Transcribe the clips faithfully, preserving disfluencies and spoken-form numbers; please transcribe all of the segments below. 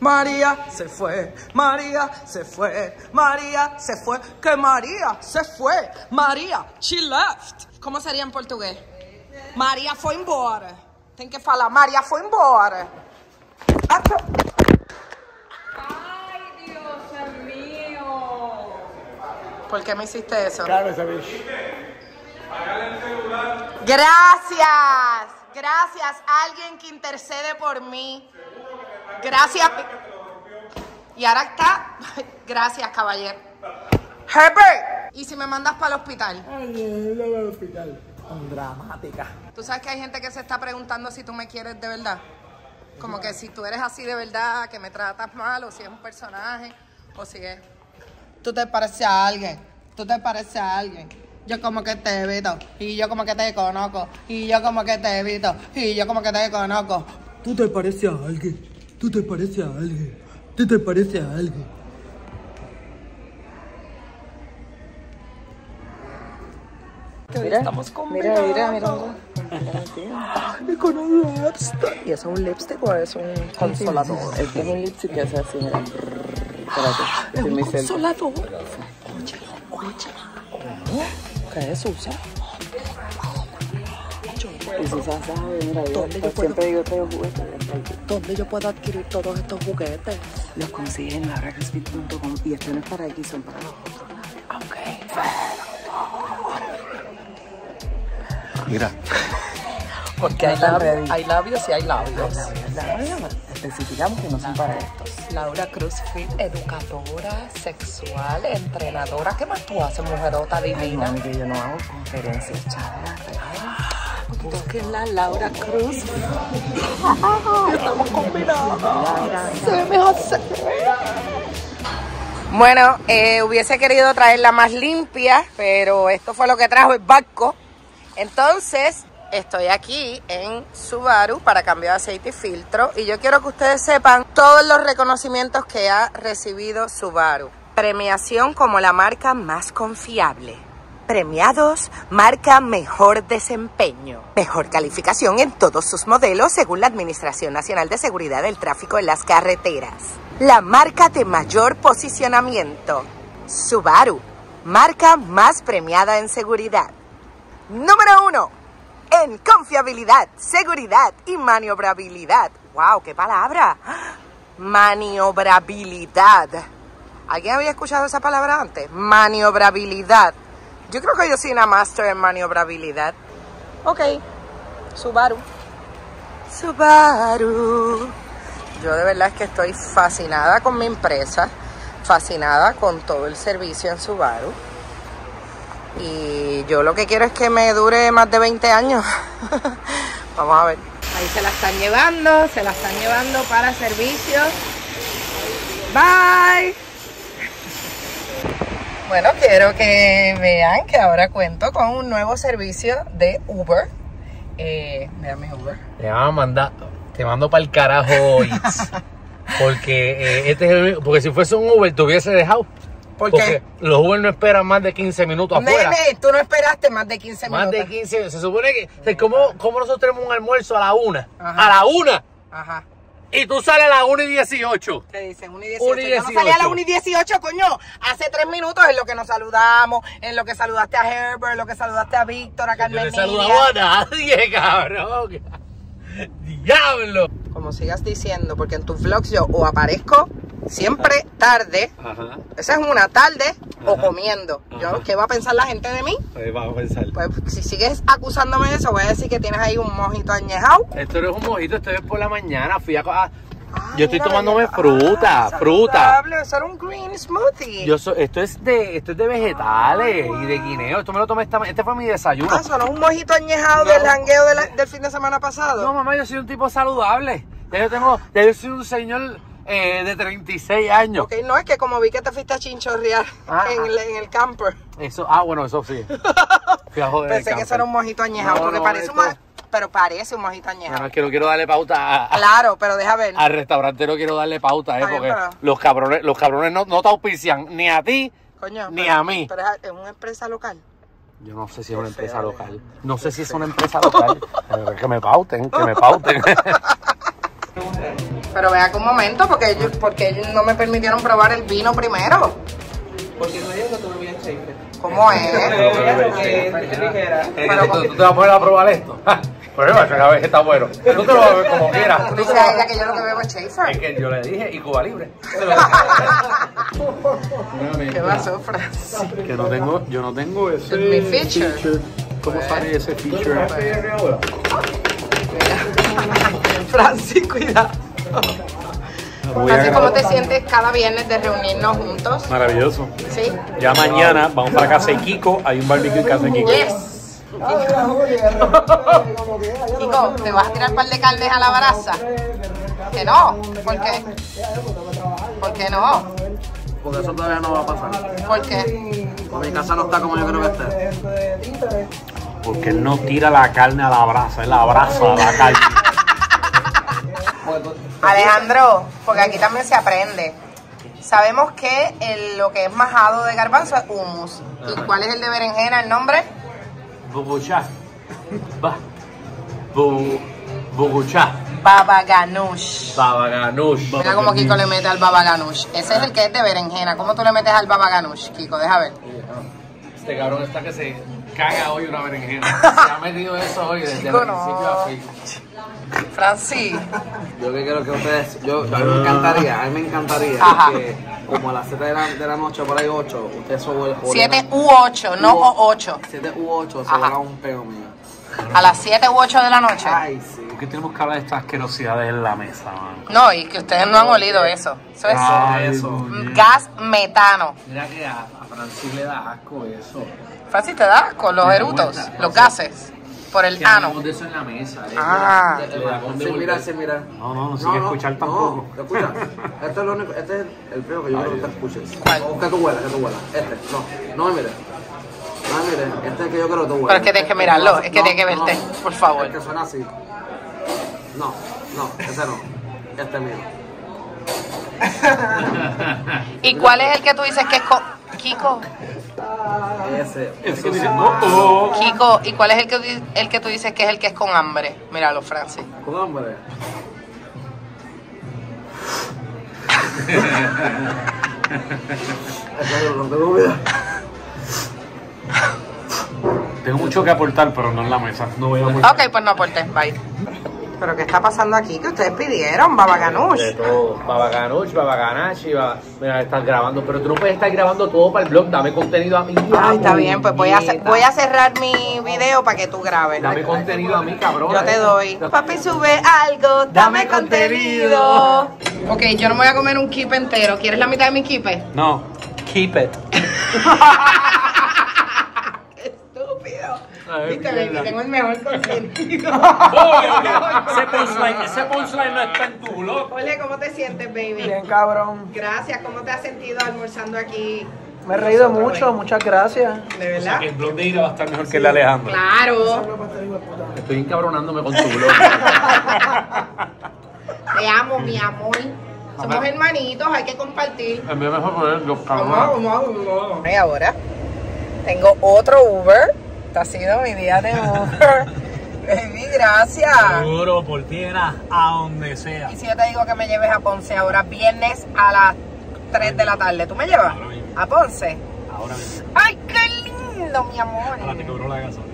María se fue, María se fue, María se fue, que María se fue, María, she left. ¿Cómo sería en português? María foi embora. Tem que falar, María foi embora. Ay, Dios mío. ¿Por qué me hiciste eso? Claro, esa vez. Gracias, gracias, alguien que intercede por mí. Gracias. Y ahora está. Gracias, caballero. Herbert, ¿y si me mandas para el hospital? Ay, no va al hospital. Con dramática. Tú sabes que hay gente que se está preguntando si tú me quieres de verdad. Como que si tú eres así de verdad, que me tratas mal, o si es un personaje, o si es. Tú te pareces a alguien. Tú te pareces a alguien. Yo como que te evito. Y yo como que te conozco. Y yo como que te evito. Y yo como que te conozco. Tú te pareces a alguien. Tú te pareces a alguien. Tú te pareces a alguien. Mira, estamos combinados. Mira, mira, mira. Y con un lipstick. ¿Y eso es un lipstick o es un consolador? Es que es un lipstick que hace así, mira. Espérate. Es un mi consolador. Óyelo, óyelo. ¿Qué es Susa? Y Susa sabe, mira, yo ¿Dónde yo siempre puedo- digo traigo juguetes. ¿Dónde yo puedo adquirir todos estos juguetes? Los consigues en laura crispy punto com y esto no es para aquí, son para los otros. Ok. Mira. Porque hay labios, hay labios y hay labios. Especificamos que no son para estos. Laura Cruz Fit, educadora sexual, entrenadora. ¿Qué más tú haces, mujerota Ay, divina? mami, que yo no hago conferencias, charlas, regalos. Busquen la Laura Cruz. Estamos combinados. Se me hace. Bueno, eh, hubiese querido traerla más limpia, pero esto fue lo que trajo el barco. Entonces, estoy aquí en Subaru para cambiar de aceite y filtro. Y yo quiero que ustedes sepan todos los reconocimientos que ha recibido Subaru. Premiación como la marca más confiable. Premiados, marca mejor desempeño. Mejor calificación en todos sus modelos según la Administración Nacional de Seguridad del Tráfico en las Carreteras. La marca de mayor posicionamiento. Subaru, marca más premiada en seguridad. Número uno, en confiabilidad, seguridad y maniobrabilidad. ¡Wow! ¡Qué palabra! Maniobrabilidad. ¿Alguien había escuchado esa palabra antes? Maniobrabilidad. Yo creo que yo soy una máster en maniobrabilidad. Ok, Subaru. Subaru. Yo de verdad es que estoy fascinada con mi empresa, fascinada con todo el servicio en Subaru. Y yo lo que quiero es que me dure más de veinte años. Vamos a ver. Ahí se la están llevando, se la están llevando para servicio. Bye. Bueno, quiero que vean que ahora cuento con un nuevo servicio de Uber. Eh, vean mi Uber. Te van a mandar, te mando para el carajo, Itz. Porque eh, este es el, porque si fuese un Uber te hubiese dejado. ¿Por Porque qué? los Uber no esperan más de quince minutos afuera. Nene, tú no esperaste más de quince Más minutos. de quince. Se supone que, o sea, ¿cómo, cómo nosotros tenemos un almuerzo a la una? Ajá. A la una. Ajá. Y tú sales a la una y dieciocho. ¿Qué dicen? una y dieciocho. una y Yo no salí a la dieciocho. una y dieciocho, coño. Hace tres minutos en lo que nos saludamos, en lo que saludaste a Herbert, en lo que saludaste a Víctor, a Yo Carmen no he Nidia. saludado a nadie, cabrón. ¡Diablo! Como sigas diciendo, porque en tus vlogs yo o aparezco siempre tarde. Ajá. Esa es una tarde o Ajá. comiendo. Yo, Ajá. ¿qué va a pensar la gente de mí? Pues vamos a pensar. Pues si sigues acusándome de eso, voy a decir que tienes ahí un mojito añejado. Esto no es un mojito, esto es por la mañana. Fui a. a- Ah, yo estoy mira, tomándome ah, fruta, fruta. saludable, eso era un green smoothie. Yo so- esto es de esto es de vegetales y de guineo. Esto me lo tomé esta ma- este fue mi desayuno. Ah, ¿eso no es un mojito añejado No. del jangueo de la- del fin de semana pasado? No, mamá, yo soy un tipo saludable. Ya yo tengo, ya yo soy un señor eh, de treinta y seis años. Ok, no, es que como vi que te fuiste a chinchorrear Ah, en, ah. el, en el camper. Eso, ah, bueno, eso sí. Fui a joder el Pensé que eso camper. era un mojito añejado, No, porque no, parece un esto- mo- pero parece un mojito añejado. No, es que no quiero darle pauta a- a- Claro, pero deja ver. al restaurante, no quiero darle pauta, eh, Está bien, porque pero- los cabrones, los cabrones no, no te auspician ni a ti Coño, ni pero- a mí. Pero es, es una empresa local. Yo no sé si es una Qué empresa feo, local. No sé si es una empresa local. Eh, Que me pauten, que me pauten. Pero vea que un momento, porque ellos, porque ellos no me permitieron probar el vino primero. Porque no digo que tú bebías Schaefer. ¿Cómo es? Pero ¿tú, ¿Tú te vas a poner a probar esto? Pero a ver que está bueno. Tú te lo vas a ver como quieras. Tú dices a ella que yo lo que bebo es Schaefer. Es que yo le dije, y Cuba Libre. ¿Qué pasó, Francis? Que no tengo, yo no tengo ese Mi feature. ¿Cómo sale ese feature? Francis, cuidado. Voy a Francis, ¿cómo te grabar. sientes cada viernes de reunirnos juntos? Maravilloso. ¿Sí? Ya mañana vamos para casa de Kiko. Hay un barbecue en casa de Kiko. Yes. Kiko, ¿te vas a tirar un par de carnes a la brasa? Que no. ¿Por qué? ¿Por qué no? Porque eso todavía no va a pasar. ¿Por qué? Porque mi casa no está como yo creo que esté. Porque él no tira la carne a la brasa, él abraza a la carne. Alejandro, porque aquí también se aprende. Sabemos que el- lo que es majado de garbanzo es hummus. ¿Y cuál es el de berenjena, el nombre? Buguchá. Va. Bu. Buguchá. Baba ganoush. Baba ganoush. Mira cómo Kiko le mete al baba ganoush. Ese es el que es de berenjena. ¿Cómo tú le metes al baba ganoush, Kiko? Deja ver. Este cabrón está que se caga hoy una berenjena. Se ha metido eso hoy desde Chico, el no. principio a fin. Francis. Yo que quiero que ustedes, yo, a mí me encantaría, a mí me encantaría Ajá. que como a las siete de la, de la noche, por ahí ocho, ustedes son siete u ocho, no o ocho. siete u ocho, se Ajá. haga un peo mío. A las siete u ocho de la noche. Ay, sí. ¿Por qué tenemos que hablar de estas asquerosidades en la mesa, man? No, y que ustedes no han olido eso. Eso es Ay, eso. muñeca. gas metano. Mira que a, a Francis le da asco eso. Francis, ¿te da con los erutos, los gases? Por el Que ano. hablamos de eso en la mesa. ¿eh? Ah. Le da con Sin mirar, sin mirar. No, no, no sigue escuchar tampoco. No, escucha. Esto es lo único, este es el feo que yo quiero que te escuches. ¿Cuál? O que tú huelas, que tú huelas. Este, no, no me mires. No me mires, este es el que yo quiero que tú huelas. Pero es que tienes que mirarlo, es que No, tienes que verte, no. por favor. El que suena así. No, no, ese no. Este es mío. ¿Y cuál es el que tú dices que es con... Kiko, Ese. Es que dice, oh, oh. Kiko, ¿y cuál es el que, di- el que tú dices que es el que es con hambre? Míralo, Francis. Con hambre. Ese no tengo vida. Tengo mucho que aportar, pero no en la mesa. No voy a aportar. Ok, pues no aportes, bye. ¿Pero qué está pasando aquí? Que ustedes pidieron, baba ganoush. De todo. Baba ganoush, baba ganache, baba... Mira, estás grabando. Pero tú no puedes estar grabando todo para el blog. Dame contenido a mí. Ay, está bien, pues voy a, hacer- voy a cerrar mi video para que tú grabes. Dame contenido a mí, cabrón. Yo te doy. Papi, sube algo, dame contenido. Ok, yo no me voy a comer un kipe entero. ¿Quieres la mitad de mi kipe? No, keep it. Estúpido. Viste, baby, tengo el mejor contenido. Ese punchline, ese punchline no está en tu blog. Ole, ¿cómo te sientes, baby? Bien, cabrón. Gracias, ¿cómo te has sentido almorzando aquí? Me he reído mucho, muchas gracias. ¿De verdad? El blog de Ira va a estar mejor que el de Alejandro. Claro. Estoy encabronándome con tu blog. Te amo, mi amor. Somos hermanitos, hay que compartir. En vez de mejor poner los Vamos, vamos, vamos. Y ahora tengo otro Uber. Este ha sido mi día de Uber. Baby, gracias. Seguro, por tierra, a donde sea. Y si yo te digo que me lleves a Ponce ahora, viernes a las tres de la tarde, ¿tú me llevas? Ahora mismo. ¿A Ponce? Ahora mismo. ¡Ay, qué lindo, mi amor! Ahora te cobró la gasolina.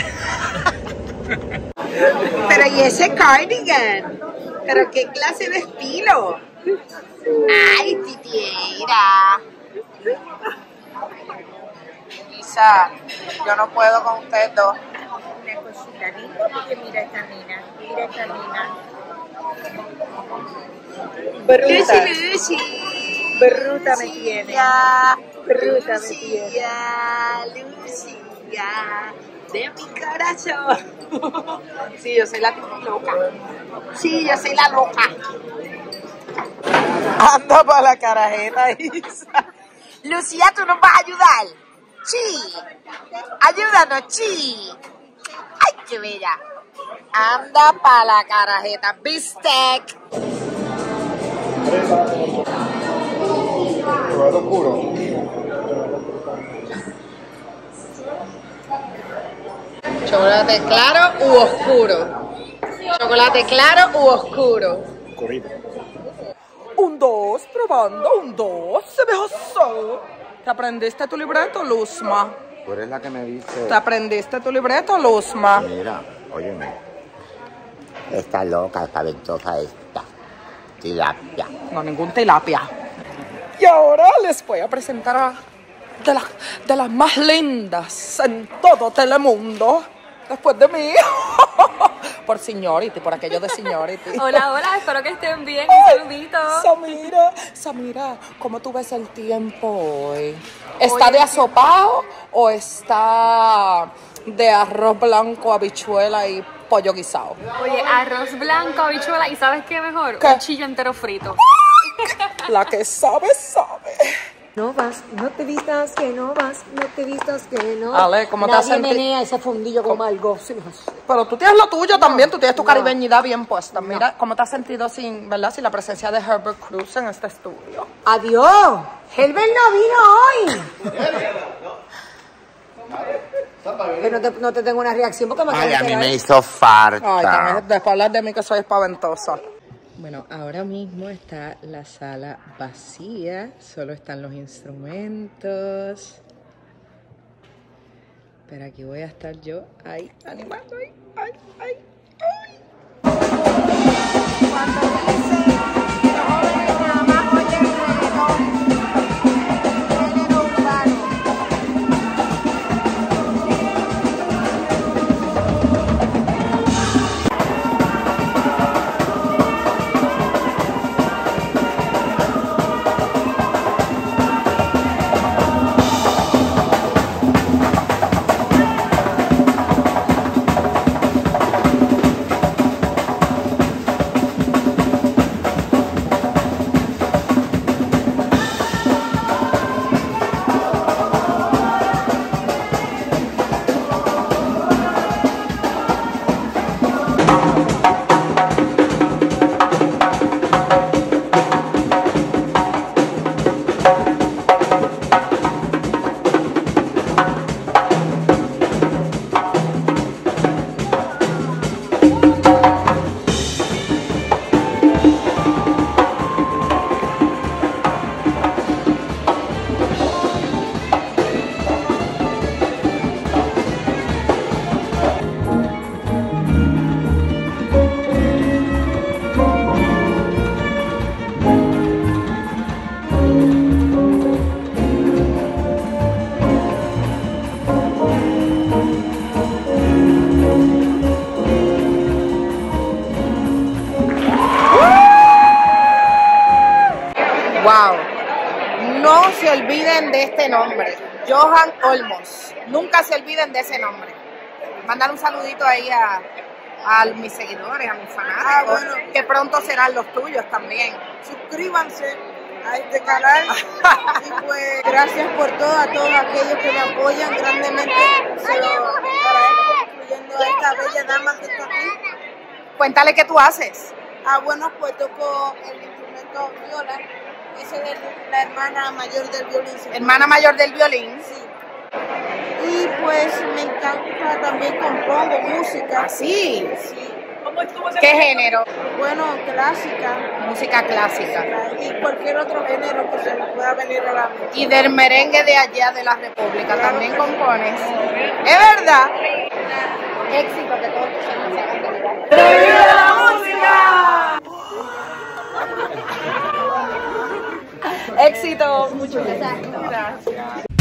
Pero ¿y ese cardigan? ¿Pero qué clase de estilo? ¡Ay, titiera! Lisa, yo no puedo con ustedes dos. Una cosita linda porque mira esta nena, mira esta nena. Bruta. Lucy, Lucy. Bruta me tiene. Bruta me tiene. Lucía, de mi corazón. Sí, yo soy la loca. Sí, yo soy la loca. Anda para la carajeta, Isa. Lucía, ¿tú nos vas a ayudar? Sí. Ayúdanos, sí. Ay, qué bella. Anda para la carajeta. Bistec. Chocolate claro u oscuro. Chocolate claro u oscuro. Corrido. un dos, probando, un dos, se ve así. ¿Te aprendiste tu libreto, Luzma? Tú eres la que me dice... ¿Te aprendiste tu libreto, Luzma? Mira, óyeme. Está loca, espaventosa esta. Tilapia. No, ningún tilapia. Y ahora les voy a presentar a de, la, de las más lindas en todo Telemundo. Después de mí. Por Señority, por aquello de Señority. Hola, hola, espero que estén bien. Un saludito. Samira, Samira, ¿cómo tú ves el tiempo hoy? ¿Está de asopado o está de arroz blanco, habichuela y pollo guisado? Oye, arroz blanco, habichuela y ¿sabes qué mejor? ¿Qué? Un chillo entero frito. La que sabe, sabe. No vas, no te vistas que no vas, no te vistas que no. Ale, ¿cómo te has Nadie sentido? menea ese fundillo como algo. Sí, Pero tú tienes lo tuyo también, tú tienes tu no. caribeñidad bien puesta. Mira, ¿cómo te has sentido sin, verdad, sin la presencia de Herbert Cruz en este estudio? Adiós. Herbert no vino hoy. Que no te, no te tengo una reacción porque me acabo Ay, de a mí enterar. me hizo farta. Ay, también, después hablas de mí que soy espaventosa. Bueno, ahora mismo está la sala vacía, solo están los instrumentos. Pero aquí voy a estar yo ahí animando, ahí, ay, ay, ay. Cuando dice que los jóvenes nada más oyen reggaetón, género urbano. Wow. No se olviden de este nombre, Johan Olmos. Nunca se olviden de ese nombre. Mandar un saludito ahí a, a mis seguidores, a mis fanáticos, ah, bueno, que pronto serán los tuyos también. Suscríbanse a este canal y pues gracias por todo a todos aquellos que me apoyan grandemente. Se lo agradezco, incluyendo a esta bella dama que está aquí. Cuéntale qué tú haces. Ah, bueno, pues toco el instrumento viola. Esa es la hermana mayor del violín. Hermana mayor del violín. Sí. Y pues me encanta también compongo música. ¿Ah, sí? Sí. ¿Qué género? Bueno, clásica. Música clásica. Y cualquier otro género que se me pueda venir a la mente. Y del merengue de allá de la República, claro, también compones. ¿Es verdad? Éxito que todos tus sueños se hagan realidad. ¡Viva la música! Éxito. Muchas gracias. Gracias.